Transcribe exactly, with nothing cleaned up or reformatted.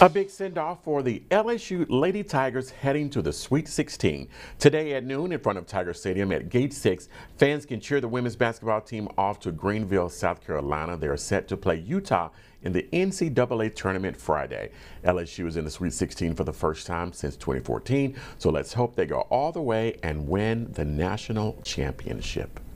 A big send-off for the L S U Lady Tigers heading to the Sweet sixteen. Today at noon in front of Tiger Stadium at Gate six, fans can cheer the women's basketball team off to Greenville, South Carolina. They are set to play Utah in the N C double A tournament Friday. L S U is in the Sweet sixteen for the first time since twenty fourteen, so let's hope they go all the way and win the national championship.